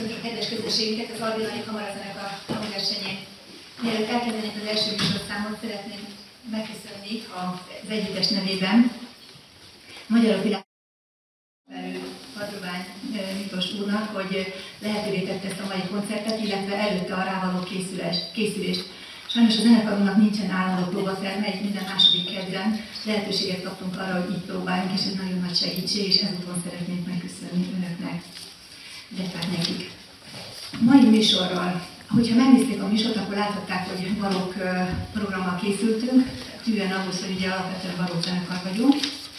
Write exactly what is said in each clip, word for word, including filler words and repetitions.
köszönjük a kedves közösségünket az Albinai Kamarazenekar a hangversenyén. Mielőtt elkezdenénk az első műsorszámot, szeretném megköszönni az együttes nevében Magyarok Világverő Padrobány Miklós úrnak, hogy lehetővé tette ezt a mai koncertet, illetve előtte a rávaló készülést. Sajnos a zenekarunknak nincsen állandó próbaterme, egy minden második kedden lehetőséget kaptunk arra, hogy így próbáljunk, és ez nagyon nagy segítség, és ezúton szeretnénk megköszönni önöknek, illetve nekik. Mai műsorral, hogyha megnézték a műsort, akkor láthatták, hogy barokk programmal készültünk, tűnően ahhoz, hogy ugye alapvetően barokk zenekar vagyunk.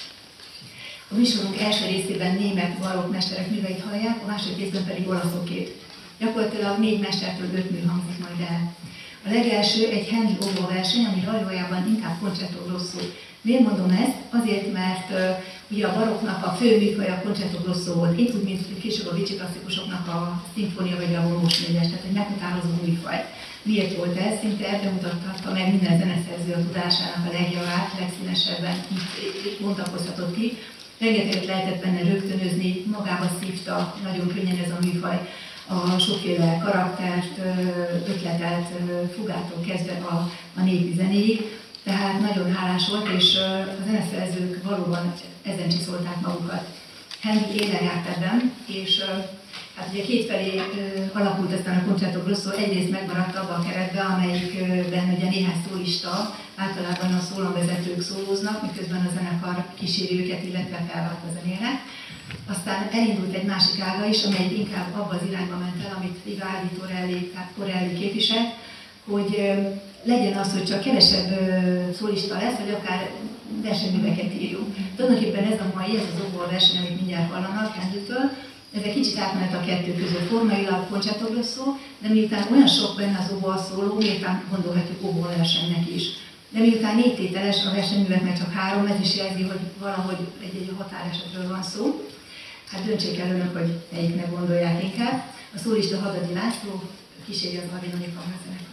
A műsorunk első részében német barokk mesterek műveit hallják, a második részben pedig olaszokét. Gyakorlatilag négy mestertől öt mű hangzik majd el. A legelső egy Handel óbó verseny, ami valójában inkább concerto grosso. Miért mondom ezt? Azért, mert uh, ugye a barokknak a fő műfaja a concerto grosso volt, épp úgy, mint később a vicsi klasszikusoknak a szimfónia vagy a vonós négyes, tehát egy meghatározó műfaj. Miért volt ez? Szinte ebben mutatta meg minden zeneszerző a tudásának a legjavát, legszínesebben itt bontakozhatott ki. Rengeteget lehetett benne rögtönözni, magába szívta nagyon könnyen ez a műfaj a sokféle karaktert, ötletet, fugától kezdve a, a népi zenéig. Tehát nagyon hálás volt, és a zeneszerzők valóban ezen csiszolták magukat. Handel élen járt ebben, és hát ugye kétfelé alakult aztán a concerto grosso, egyrészt megmaradt abba a keretbe, amelyikben ugye néhány szólista, általában a szólamvezetők szólóznak, miközben a zenekar kíséri őket, illetve felvált a zenének. Aztán elindult egy másik ága is, amely inkább abba az irányba ment el, amit Vivaldi, Torelli, tehát Corelli képviselt, hogy legyen az, hogy csak kevesebb szólista lesz, vagy akár versenyműveket írjunk. Tulajdonképpen ez a mai, ez az óbó a verseny, amit mindjárt hallanak Handeltől, ez egy kicsit átmenet a kettő között, formailag concerto grosso, de miután olyan sok benne az óbó a szóló, miután gondolhatjuk óbó versenynek is. De miután négytételes a versenyműveknek csak három, ez is jelzi, hogy valahogy egy-egy határesetről van szó. Hát döntsék el önök, hogy melyiknek gondolják inkább. A szólista Hadadi László, kíséri az Albinai Kamarazenekar.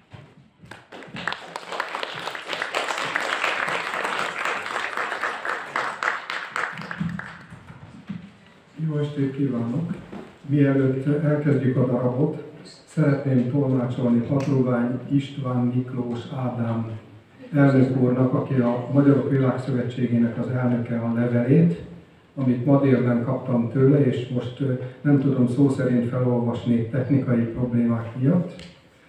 Jó estét kívánok! Mielőtt elkezdjük a darabot, szeretném tolmácsolni Padrobány István Miklós Ádám elnök úrnak, aki a Magyarok Világszövetségének az elnöke, a levelét, amit ma délben kaptam tőle, és most nem tudom szó szerint felolvasni technikai problémák miatt.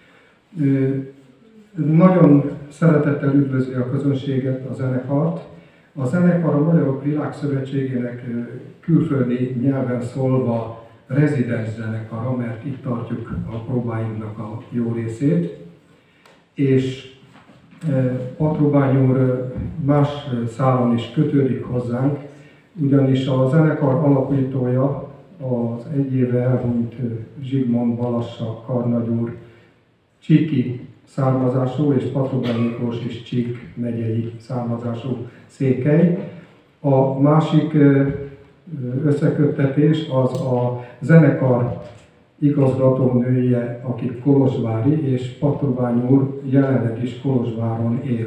Nagyon szeretettel üdvözli a közönséget, a zenekart. A zenekar a Magyarok Világszövetségének külföldi nyelven szólva rezidens zenekara, mert itt tartjuk a próbáinknak a jó részét. És Padrobány úr más szálon is kötődik hozzánk, ugyanis a zenekar alapítója az egy éve elhunyt Zsigmond Balassa karnagy úr csíki származású, és Padrobány Miklós is Csík megyei származású székely. A másik összeköttetés az a zenekar igazgatónője, aki kolozsvári, és Padrobány úr jelenleg is Kolozsváron él.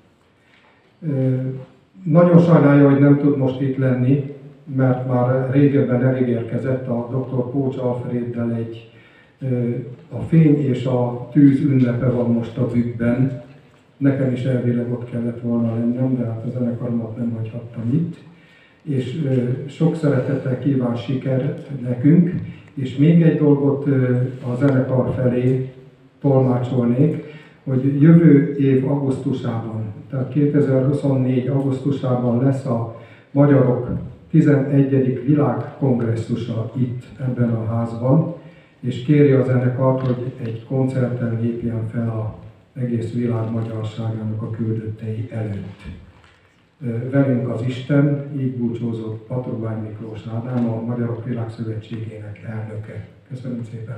Nagyon sajnálja, hogy nem tud most itt lenni, mert már régebben elérkezett a doktor Pócs Alfreddel egy a fény és a tűz ünnepe van most a bükkben. Nekem is elvileg ott kellett volna lennem, de hát a zenekaromat nem hagyhattam itt. És sok szeretettel kíván sikert nekünk, és még egy dolgot a zenekar felé tolmácsolnék, hogy jövő év augusztusában, tehát kétezer-huszonnégy augusztusában lesz a Magyarok tizenegyedik világkongresszusa itt ebben a házban, és kéri a zenekart, hogy egy koncerten lépjen fel az egész világ magyarságának a küldöttei előtt. Velünk az Isten, így búcsúzott Padrobány Miklós Ádám, a Magyarok Világszövetségének elnöke. Köszönöm szépen!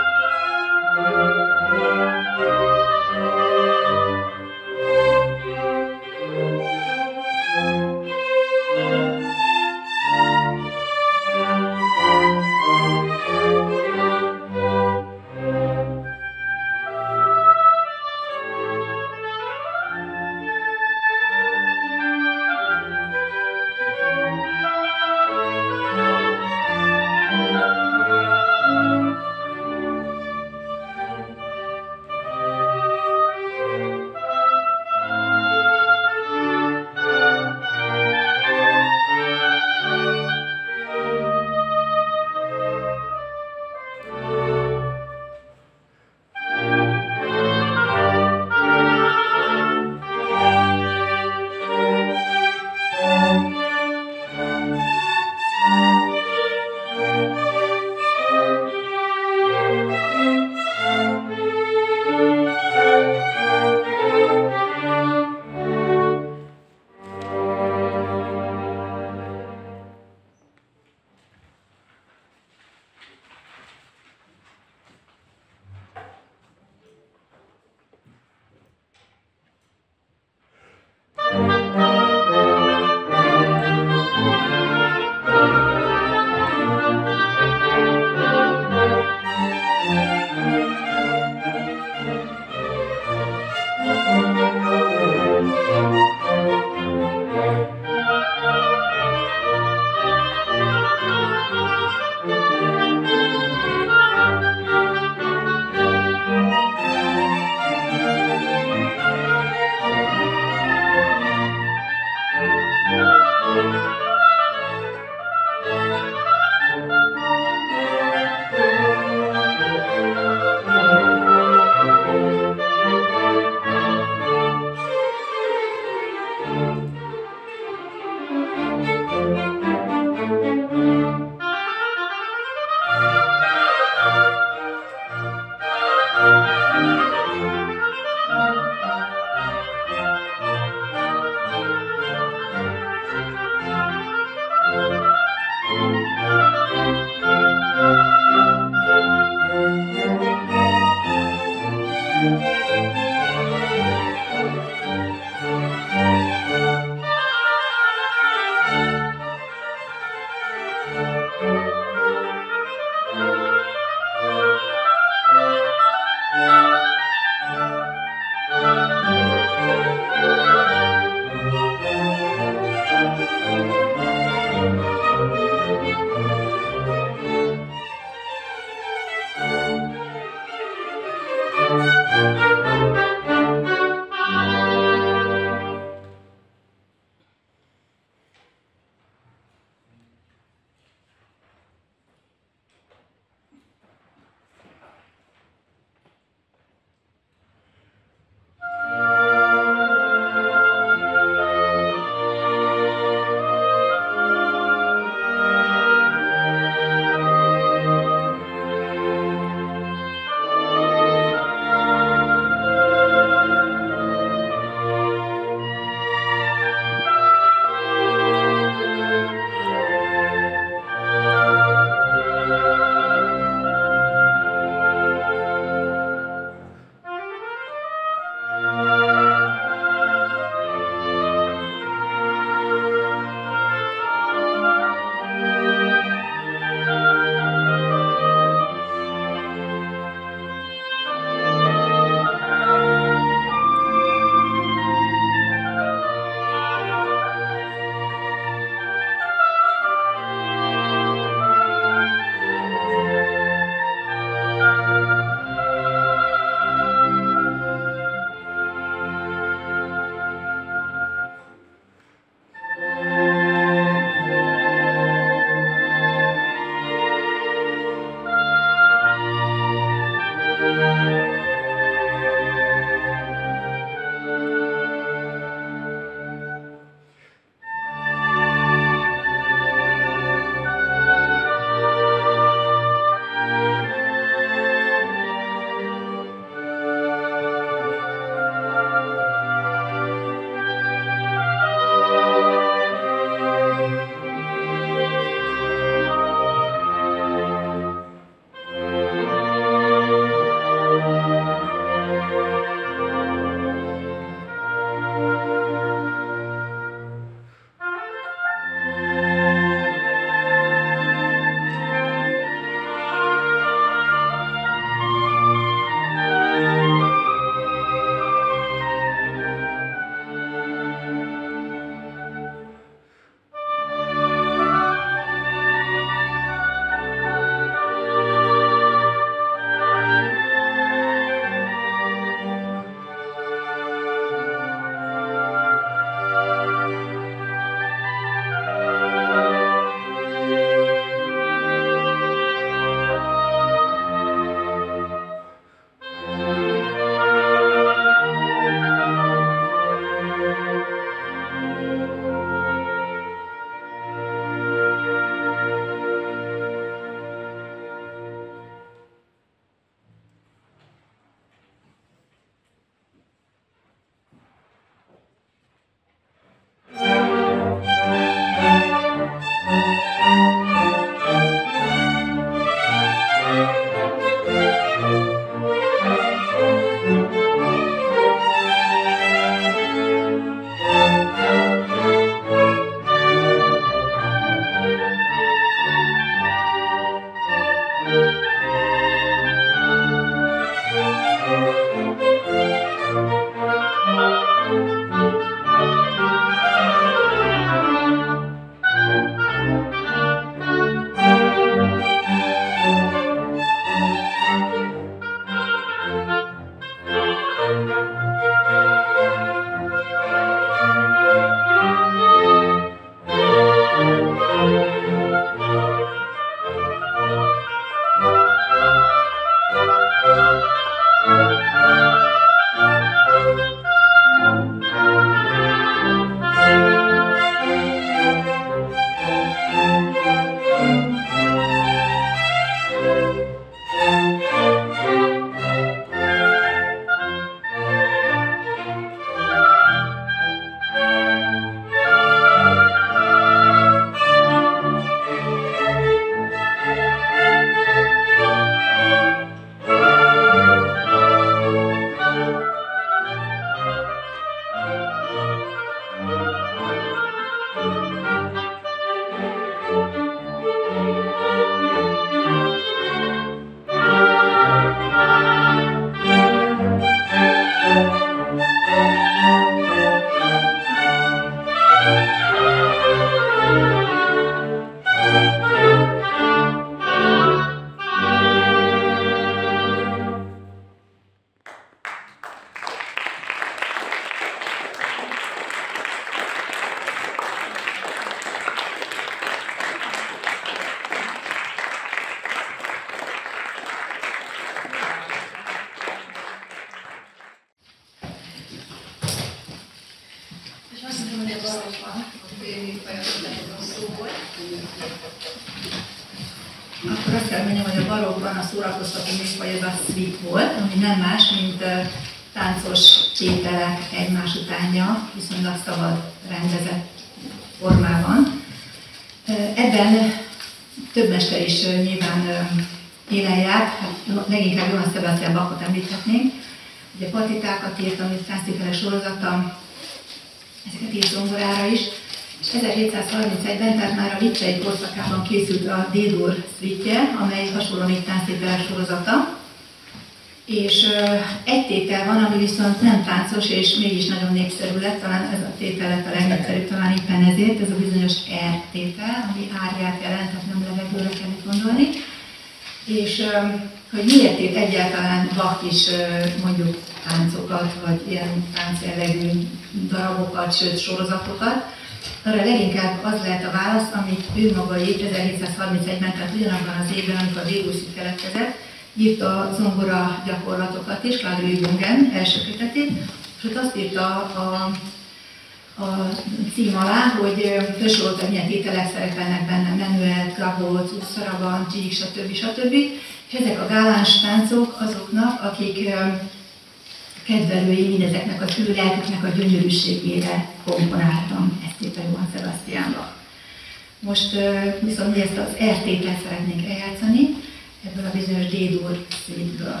akkor azt kell mondjam, hogy a barokkban a szórakoztató műfaj ez a suite volt, ami nem más, mint táncos tételek egymás utánja, viszonylag szabad rendezett formában. Ebben több mester is nyilván élen járt, hát leginkább Johann Sebastian Bachot említhetnénk. Ugye partitákat írt, amit tánctételes sorozata, ezeket írt zongorára is. És ezerhétszázharmincegyben, tehát már a Lipcsei korszakában készült a D-dur suite-je, amely hasonlóan egy tánctételes sorozata. És uh, egy tétel van, ami viszont nem táncos, és mégis nagyon népszerű lett, talán ez a tétel lett a legnépszerűbb, talán éppen ezért, ez a bizonyos R tétel, ami árját jelent, tehát nem levegőre kell itt gondolni. És uh, hogy miért írt egyáltalán Bach is uh, mondjuk táncokat, vagy ilyen táncjellegű darabokat, sőt sorozatokat, arra leginkább az lehet a válasz, amit ő maga írt ezerhétszázharmincegyben, tehát ugyanabban az évben, amikor a D-dur suite keletkezett, írta a zongora gyakorlatokat is, Quadrilliongen első kötetét, és ott azt írta a, a cím alá, hogy felsorolta, hogy milyen tételek szerepelnek benne, menuet, gabot, szaraban, csík, stb. stb. És ezek a gáláns táncok azoknak, akik kedvelői mindezeknek a tűrlelküknek a gyönyörűségére komponáltam, ezt írta Johann Sebastian Bach. Most viszont mi ezt az R tételt szeretnénk eljátszani, ebből a bizonyos D-dur suite-ből.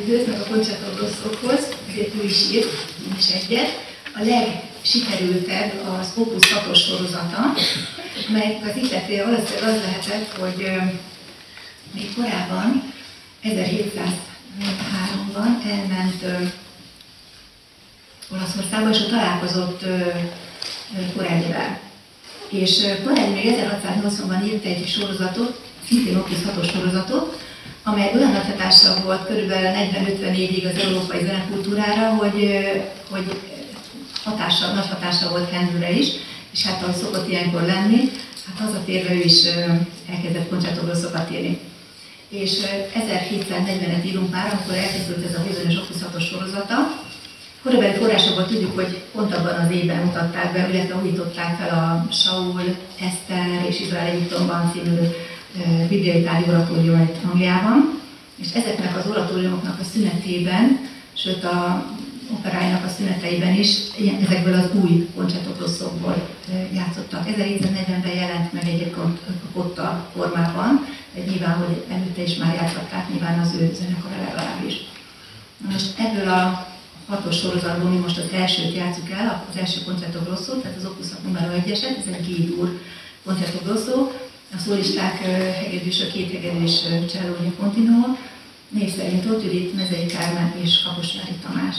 időt, meg a Concetto-Rossokhoz, ezért ő is írt, én is egyet. A legsikerültebb az Opus hatos sorozata, amelynek az ihletője valószínűleg az lehetett, hogy még korábban, ezerhétszázháromban elment ö, Olaszországba, és ott találkozott Corellivel. És Corelli még ezerhatszáznyolcvanban írt egy sorozatot, szintén Opus hatos sorozatot, amely olyan nagy hatással volt körülbelül negyven-ötven évig az európai zenekultúrára, hogy, hogy hatással, nagy hatással volt Handelre is, és hát ahogy szokott ilyenkor lenni, hát hazatérve ő is elkezdett Concetto-Rossokat írni. És ezerhétszáznegyvenet írunk már, amikor elkezdődött ez a bizonyos Opus hatos sorozata. Korabeli forrásokból tudjuk, hogy pont abban az évben mutatták be, illetve újították fel a Saul, Eszter és Izrael Egyiptomban című bibliai tárgyi oratóriumait Angliában. És ezeknek az oratóriumoknak a szünetében, sőt a operájának a szüneteiben is ezekből az új Concetto-Rossokból játszottak. ezerhétszáznegyvenben jelent meg egy kotta formában, de nyilván, hogy előtte is már játszották, nyilván az ő zenekara legalábbis. Most ebből a hatos sorozatból mi most az elsőt játsszuk el, az első Concetto-Rosso, tehát az Opus numero egyeset, ez egy G-dur Concetto-Rosso. A szólisták hegedűs, a két hegedűs Cellóni Continuo, név szerint ott Judit, Mezei Kármán és Kaposvári Tamás.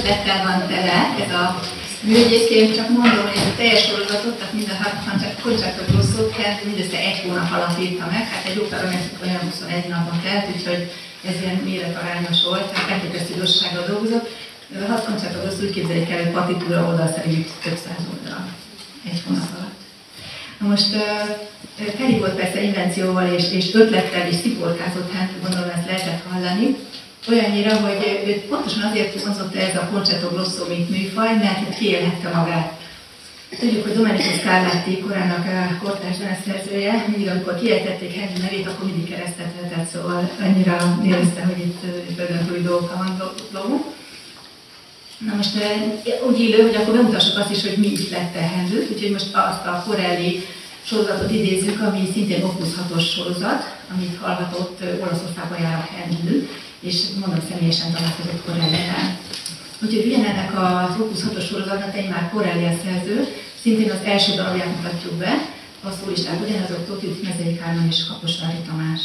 ötlettel van tele ez a mű. Egyébként csak mondom, hogy ez a teljes sorozatot, tehát mind a hat Concerto Grossót kell, mindössze egy hónap alatt írta meg, hát egy opera olyan huszonegy napon telt, úgyhogy ez ilyen méretarányos volt, tehát elképesztő gyorsasággal dolgozott. Ez a hat Concerto Grosso úgy képzeljük el, hogy partitúra oldal szerint több száz oldal egy hónap alatt. Na most teli volt persze invencióval és, és ötlettel és sziporkázott, hát gondolom ezt lehetett hallani. Olyannyira, hogy őt pontosan azért vonzott ez a Concerto Grosso, mint műfaj, mert kiélhette magát. Tudjuk, hogy Domenico Scarlatti, korának a kortárs zeneszerzője, mindig amikor kiejtették Handel nevét, akkor mindig keresztet vetett, szóval annyira érezte, hogy itt döntői dolgokkal van dolgunk. Na most úgy illő, hogy akkor bemutassuk azt is, hogy mi is lett Handel, úgyhogy most azt a Corelli sorozatot idézzük, ami szintén Opus hatos sorozat, amit hallgatott Olaszországban jár Handel, és mondom, személyesen találkozott Corellivel. Úgyhogy ugyanennek az Opus hatos sorozatnak egy már Corelli a szerző, szintén az első darabját mutatjuk be, a szólisták ugyanazok, Tóth Judit, Mezei Kálmán és Kaposvári Tamás.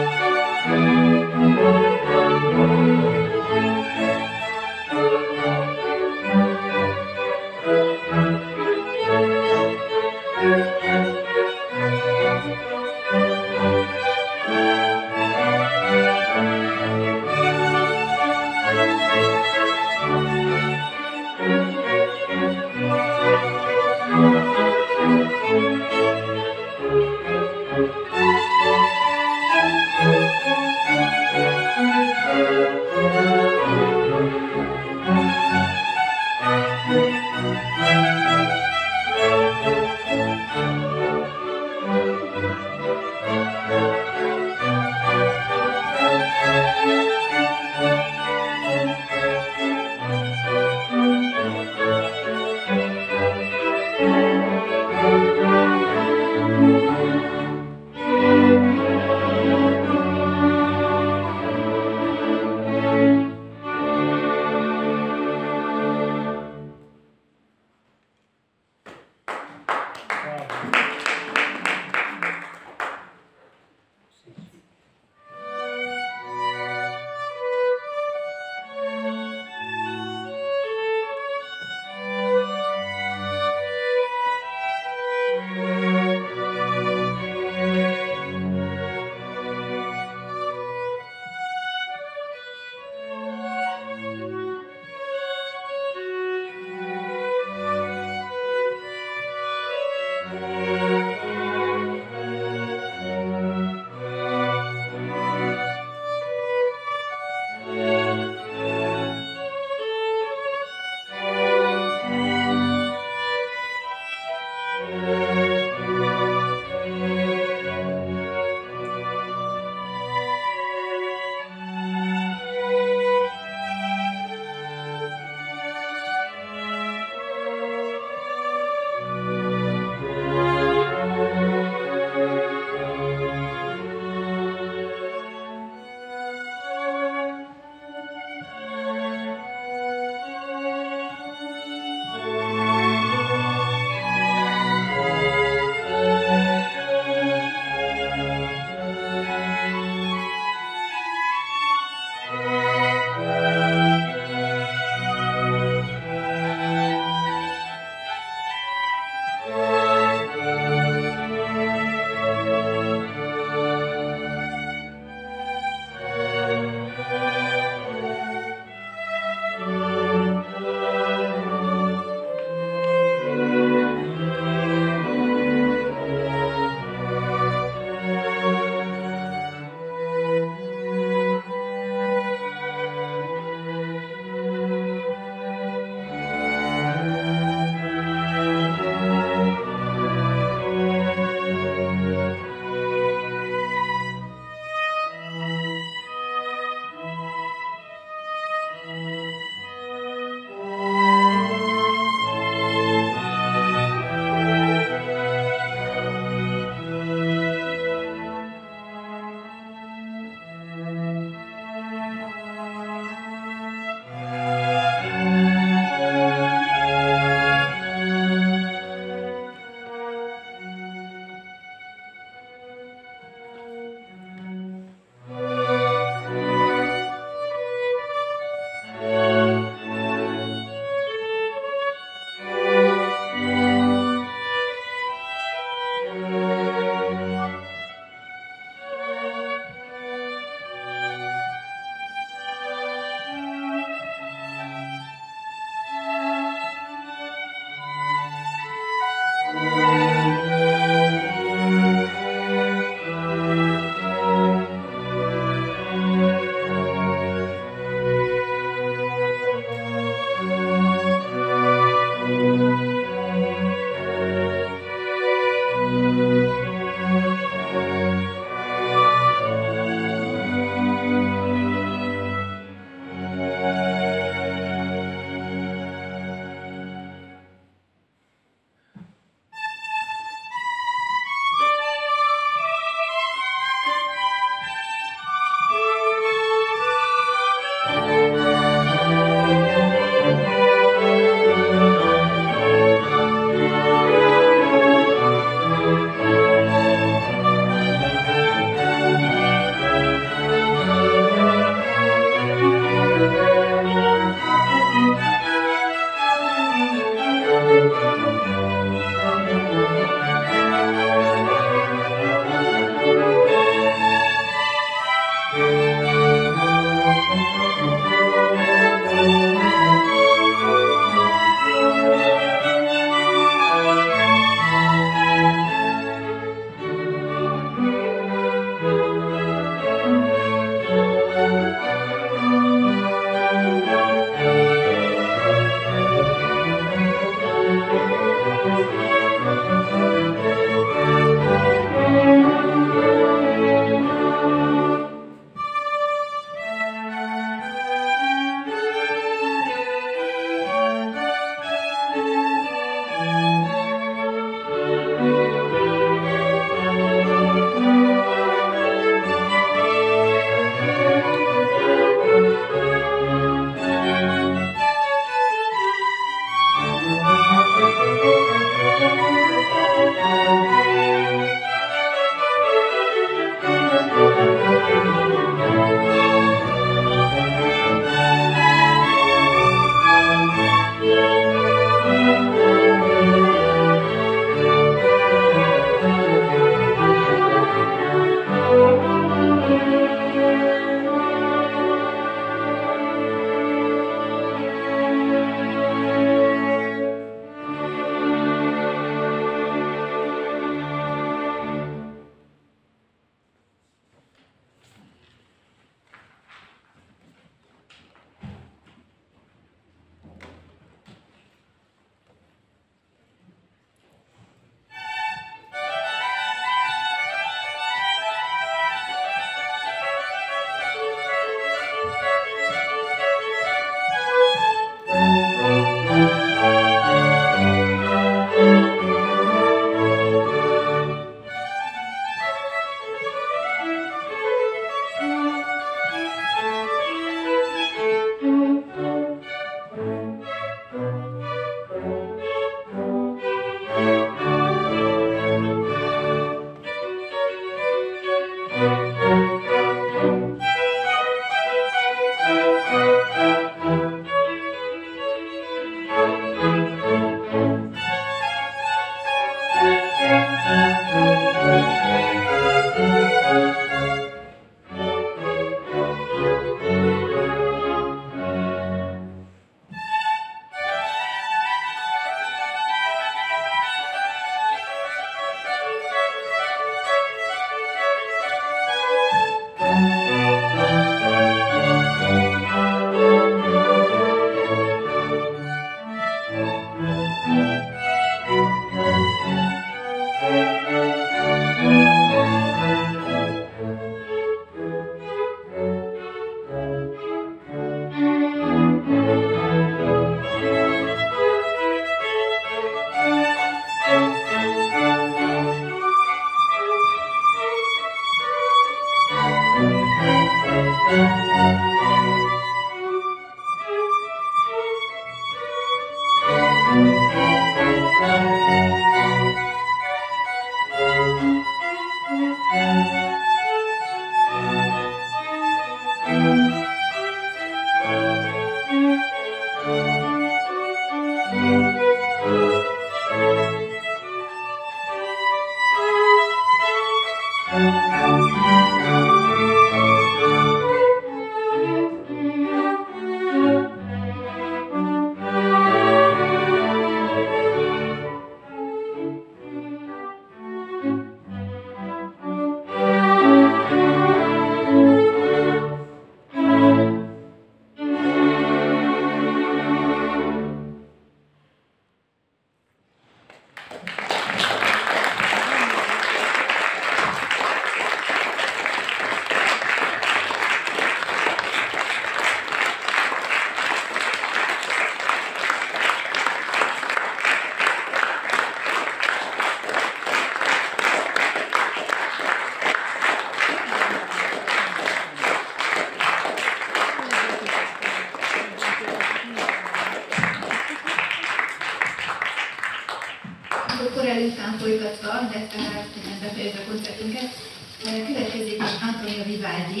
Után folytatva, de tehát befejezve a koncertünket, következik Antonio Vivaldi.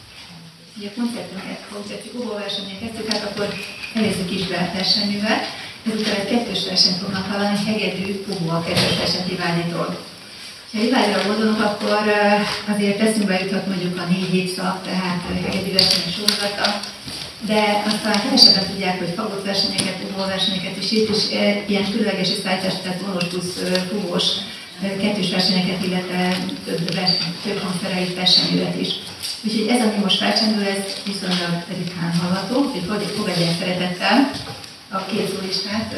Ugye a koncertünket, koncertjük óvóversenyen kezdtük, hát akkor fejezzük is be a versenyművel. Ezután egy kettős versenyt fognak hallani, hegedű, óvó a kettős versenyt Vivalditól. Ha Vivaldira gondolunk, akkor azért eszünkbe juthat mondjuk a négy hétszak, tehát hegedű versenyek sorozata, de aztán kevesebben tudják, hogy fagott versenyeket, óvóversenyeket, és itt is ilyen különleges szállítás, tehát vonos plusz fúvós kettős versenyeket, illetve több, több hangszerei versenyművet is. Úgyhogy ez, ami most versenymű, ez viszonylag ritkán hallható, úgyhogy fogadják szeretettel a két szólistát.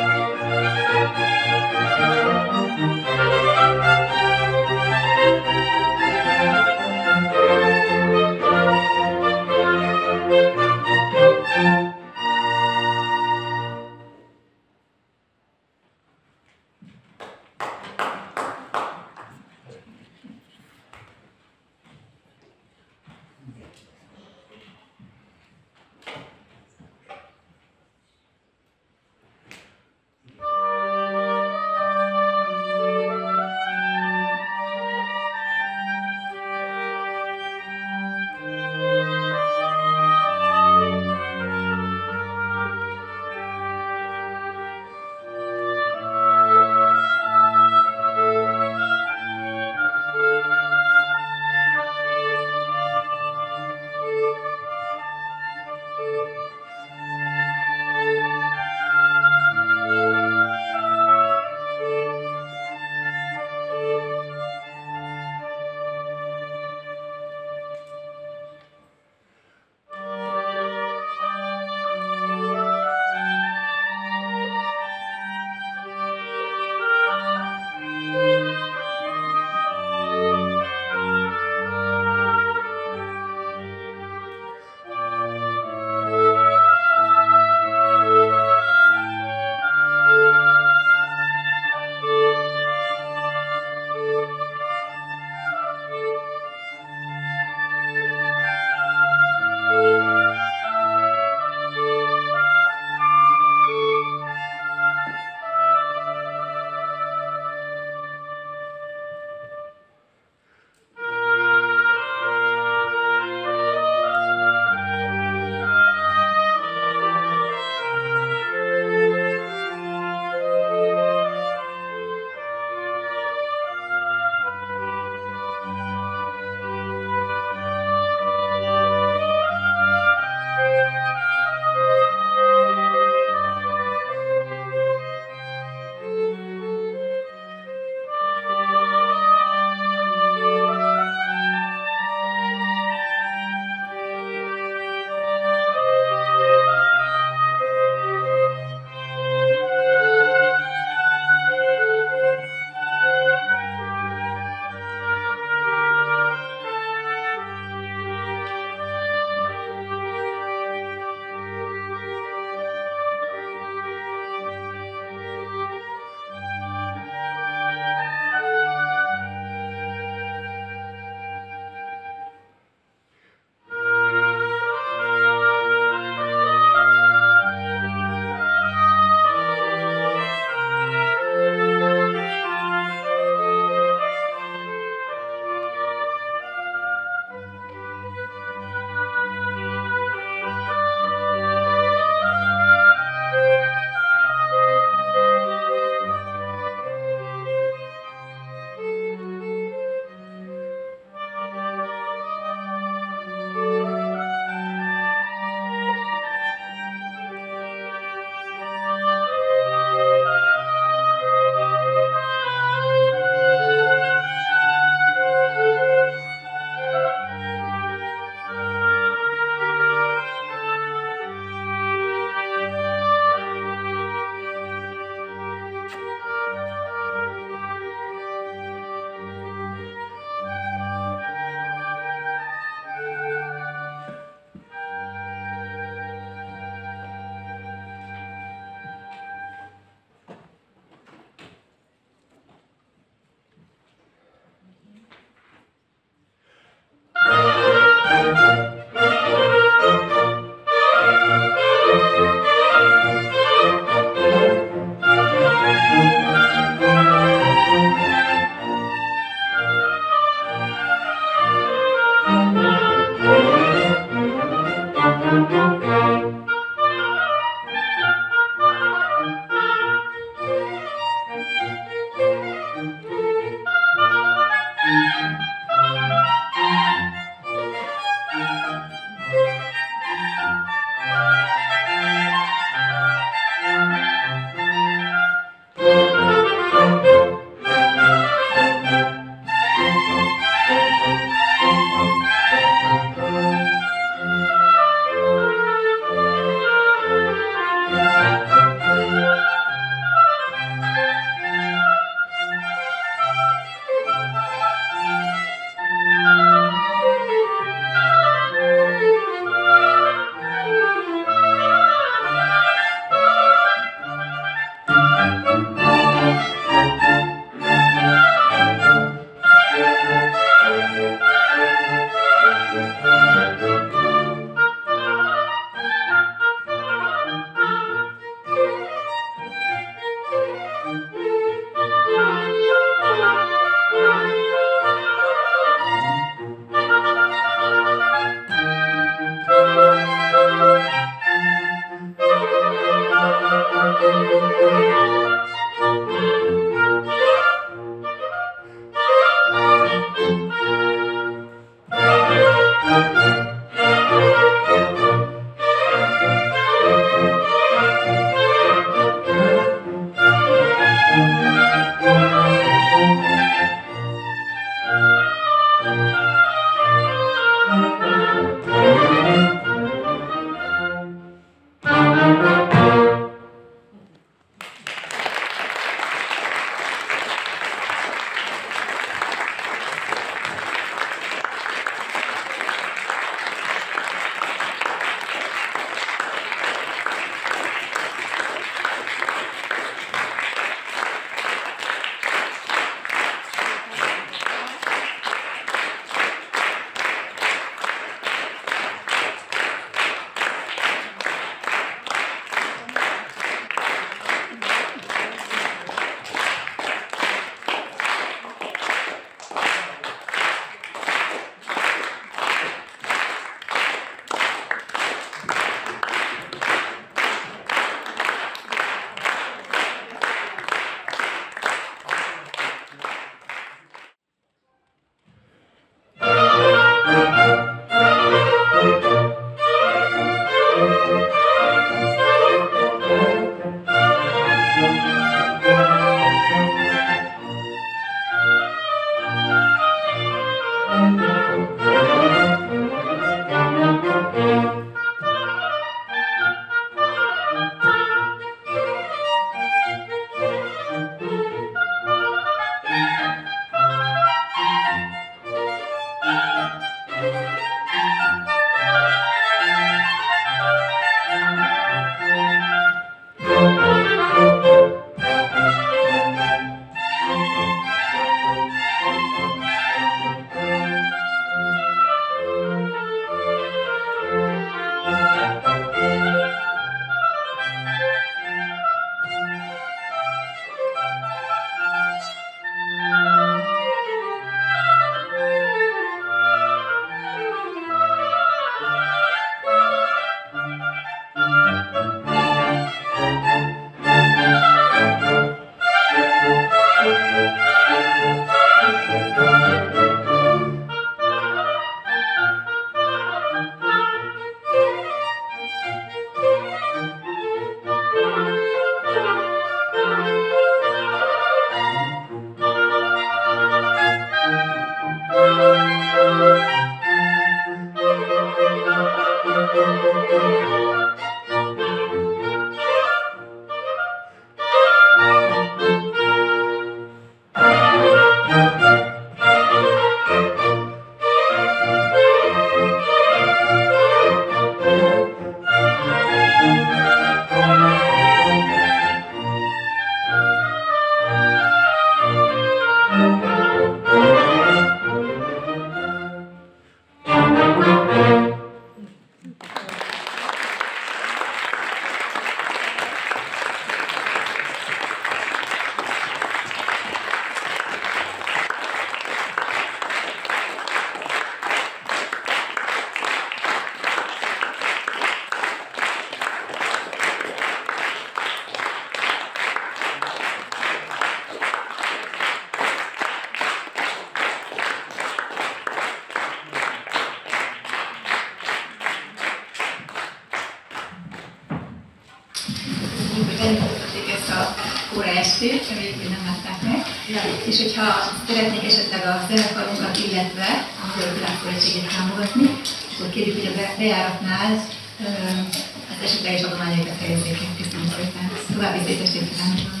bemutatték ezt a óra estét, amelyik még nem látták meg. És hogyha szeretnék esetleg a zenekarunkat, illetve a Magyar Világszövetséget támogatni, akkor kérjük, hogy a bejáratnál az esetleges adományaikat helyezzék el. Köszönöm szépen. További szép estét kívánok!